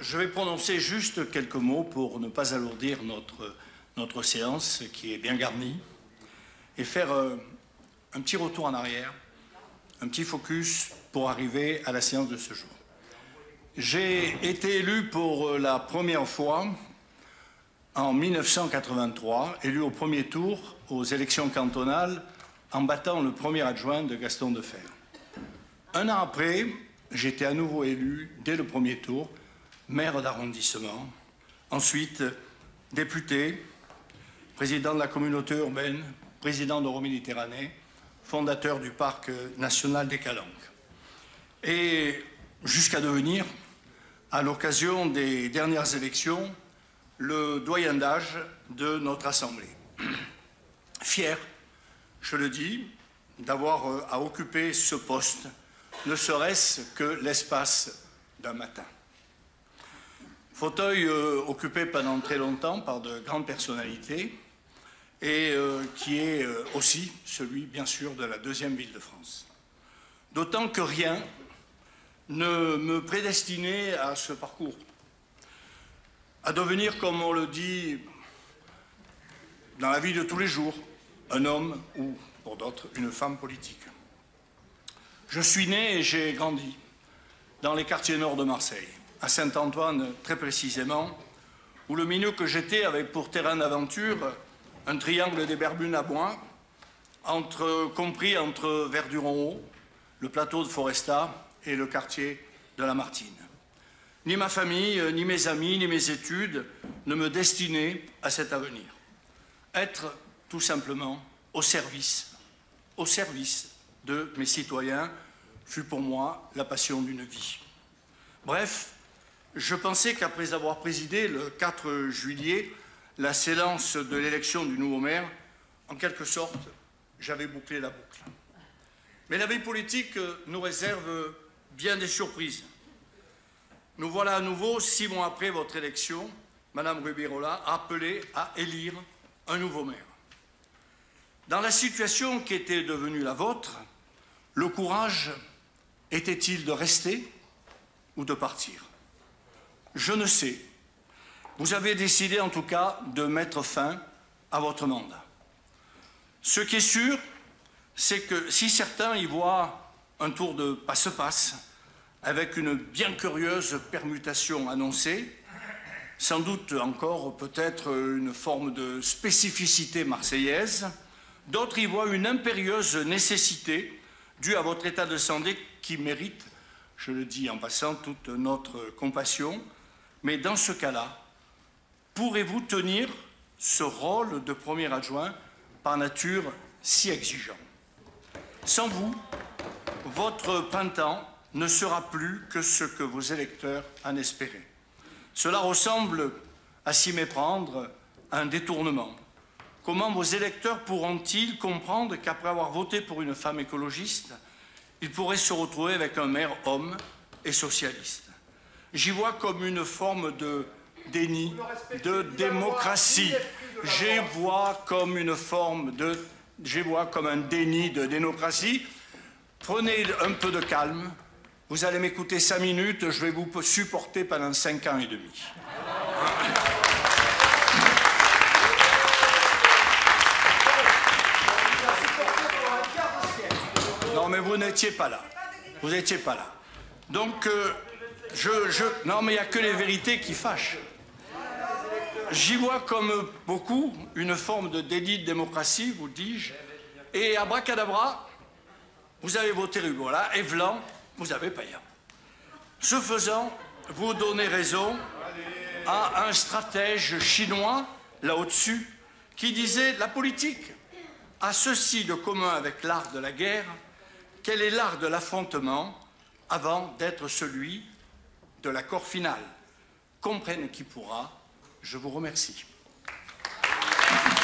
Je vais prononcer juste quelques mots pour ne pas alourdir notre séance qui est bien garnie et faire un petit retour en arrière, un petit focus pour arriver à la séance de ce jour. J'ai été élu pour la première fois en 1983, élu au premier tour aux élections cantonales en battant le premier adjoint de Gaston Defferre. Un an après, j'étais à nouveau élu dès le premier tour, maire d'arrondissement, ensuite député, président de la communauté urbaine, président d'Euroméditerranée, fondateur du parc national des Calanques. Et jusqu'à devenir, à l'occasion des dernières élections, le doyen d'âge de notre Assemblée. Fier, je le dis, d'avoir à occuper ce poste, ne serait-ce que l'espace d'un matin. Fauteuil occupé pendant très longtemps par de grandes personnalités et qui est aussi celui, bien sûr, de la deuxième ville de France. D'autant que rien ne me prédestinait à ce parcours, à devenir, comme on le dit dans la vie de tous les jours, un homme ou, pour d'autres, une femme politique. Je suis né et j'ai grandi dans les quartiers nord de Marseille, à Saint-Antoine très précisément, où le minot que j'étais avait pour terrain d'aventure un triangle des Berbunes à Bois, compris entre Verduron-Haut, le plateau de Foresta et le quartier de la Martine. Ni ma famille, ni mes amis, ni mes études ne me destinaient à cet avenir. Être tout simplement au service de mes citoyens fut pour moi la passion d'une vie. Bref, je pensais qu'après avoir présidé le 4 juillet la séance de l'élection du nouveau maire, en quelque sorte, j'avais bouclé la boucle. Mais la vie politique nous réserve bien des surprises. Nous voilà à nouveau, 6 mois après votre élection, Madame Rubirola, appelée à élire un nouveau maire. Dans la situation qui était devenue la vôtre, le courage était-il de rester ou de partir? Je ne sais. Vous avez décidé en tout cas de mettre fin à votre mandat. Ce qui est sûr, c'est que si certains y voient un tour de passe-passe, avec une bien curieuse permutation annoncée, sans doute encore peut-être une forme de spécificité marseillaise, d'autres y voient une impérieuse nécessité due à votre état de santé qui mérite, je le dis en passant, toute notre compassion. Mais dans ce cas-là, pourrez-vous tenir ce rôle de premier adjoint par nature si exigeant? Sans vous, votre printemps ne sera plus que ce que vos électeurs en espéraient. Cela ressemble à s'y méprendre à un détournement. Comment vos électeurs pourront-ils comprendre qu'après avoir voté pour une femme écologiste, ils pourraient se retrouver avec un maire homme et socialiste? J'y vois comme une forme de déni de démocratie. J'y vois comme un déni de démocratie. Prenez un peu de calme. Vous allez m'écouter 5 minutes. Je vais vous supporter pendant 5 ans et demi. Non, mais vous n'étiez pas là. Vous n'étiez pas là. Donc, non, mais il n'y a que les vérités qui fâchent. J'y vois comme beaucoup une forme de déni de démocratie, vous dis-je, et abracadabra, vous avez voté Rubirola, et vlan, vous avez Payan. Ce faisant, vous donnez raison à un stratège chinois, là au-dessus, qui disait « La politique a ceci de commun avec l'art de la guerre, qu'elle est l'art de l'affrontement avant d'être celui de l'accord final. Comprenne qui pourra. Je vous remercie.